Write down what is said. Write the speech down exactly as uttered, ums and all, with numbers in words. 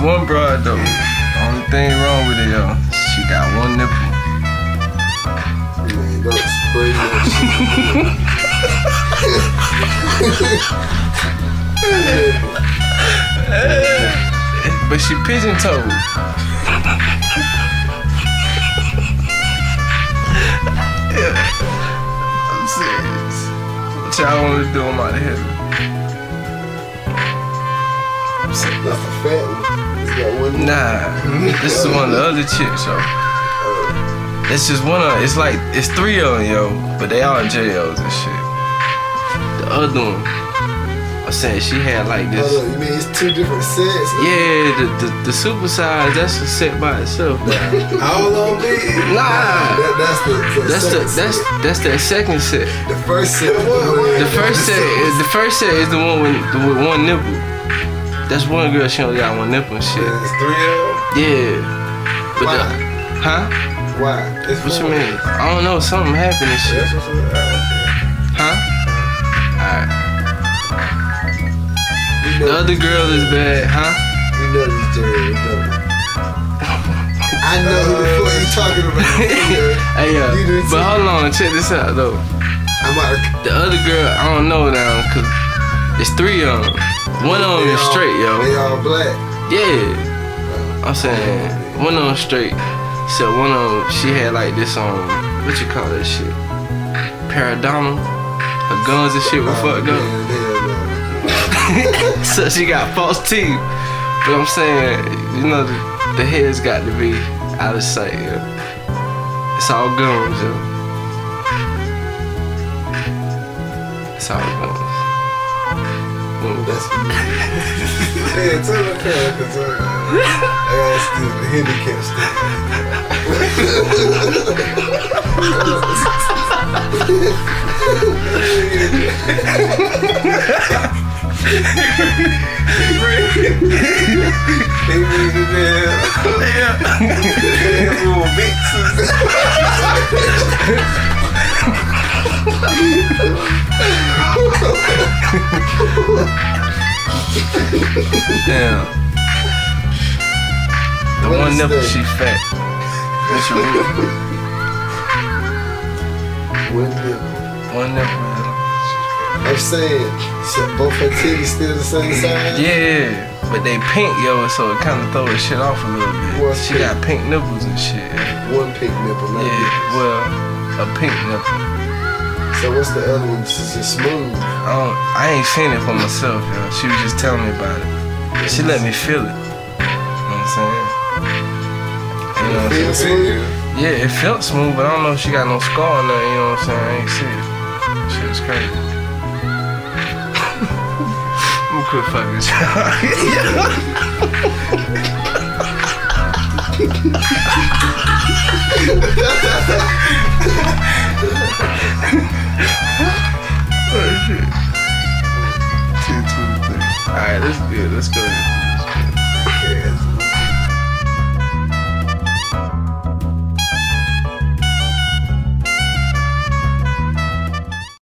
one broad though. Only thing wrong with it, yo, she got one nipple. Man, don't spray that shit. But she pigeon-toed. Yeah. I'm serious. What y'all want to do? I'm out of here. I'm serious. That's the fat one. It's got one. Nah, this is one of the other chicks, yo. It's just one of, it's like, it's three of them, yo, but they all J Os and shit. The other one, I'm saying she had like this. Hold on, you mean it's two different sets? Yeah, the, the, the super size, that's a set by itself. All on me? Nah. That, that's the, the That's the, that's, that's that second set. The first set. The first set is, the first set is the one with, the, with one nipple. That's one girl, she only got one nipple and shit. It's three of them? Yeah. But Why? the, huh? Why? It's What you fun. mean? I don't know, something happened and shit. That's what's up. Huh? Alright. You The know, other girl is bad, huh? you know this Jerry. You know this. I know who the fuck you talking about. Hey, yeah. You do But too. hold on, check this out though. I'm out of. The other girl, I don't know now, cause it's three of them. One of them They is all- straight, yo. They all black. Yeah. I'm saying, one of them straight. So one of them, she had like this um, what you call that shit? Paradontal. Her guns and shit were fucked up. Man, So she got false teeth. But I'm saying, you know, the, the head's got to be out of sight, yo. It's all guns, yo. It's all guns. Mm. That's yeah, tell the cat because I gotta steal the handicap Damn. The What one is nipple, that? she fat. What you mean? One nipple. One nipple. I'm saying, so both her titties still the same size? Yeah, but they pink, yo, so it kind of throw the shit off a little bit. What's she pink? got pink nipples and shit. One pink nipple, not Yeah, nipples. well, a pink nipple. So what's the other one? It's just smooth. I don't, I ain't seen it for myself, yo. She was just telling me about it. She let me feel it. You know what I'm saying? You know what I'm Feel saying? smooth? Yeah, it felt smooth, but I don't know if she got no scar on there, you know what I'm saying? I ain't see it. Shit was crazy. I'm gonna quit fucking with Alright, that's good. Let's go.